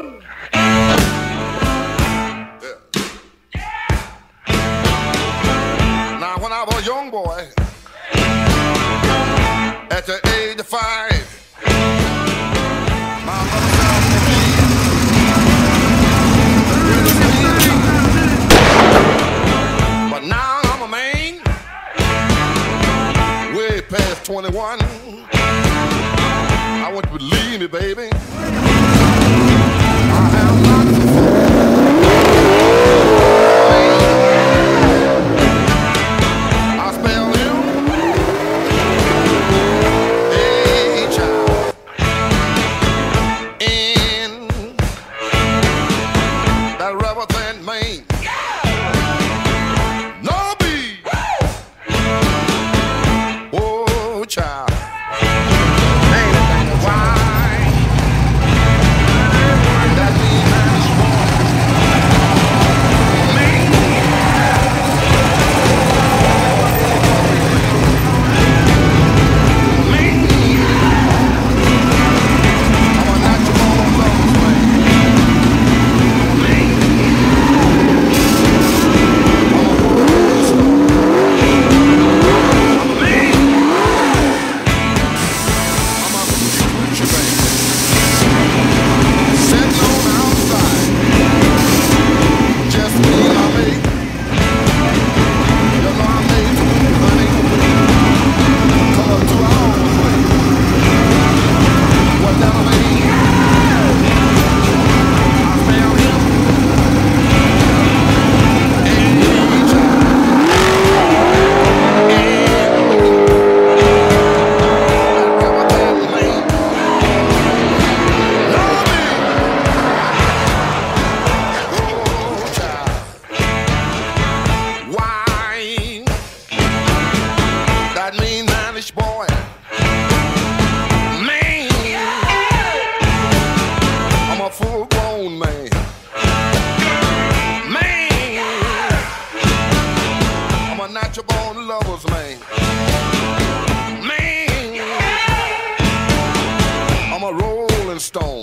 Now, when I was a young boy, at the age of 5, my mother found me. But now I'm a man, way past 21. I want you to believe me, baby. I have lots of fun. I spell him A-child in that rubber plant Maine. No B. Oh, child. Boy, man, I'm a full-grown man. Man, I'm a natural-born lover's man. Man, I'm a rolling stone.